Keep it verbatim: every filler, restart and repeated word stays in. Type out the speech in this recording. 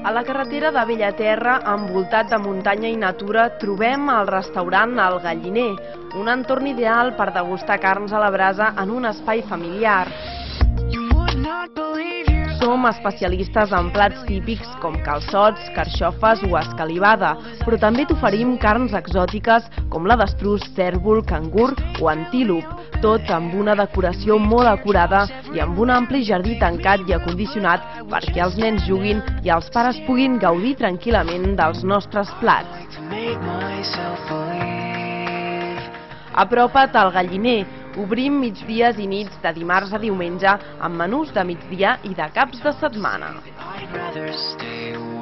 A la carretera de Bellaterra, envoltat de muntanya i natura, trobem el restaurant El Galliner, un entorn ideal per degustar carns a la brasa en un espai familiar. Som especialistes en plats típics com calçots, carxofes o escalivada, però també t'oferim carns exòtiques com la d'estruç, cèrvol, cangur o antílop, tot amb una decoració molt acurada i amb un ampli jardí tancat i acondicionat perquè els nens juguin i els pares puguin gaudir tranquil·lament dels nostres plats. Apropa't al Galliner. Obrim migdies i nits de dimarts a diumenge amb menús de migdia i de caps de setmana.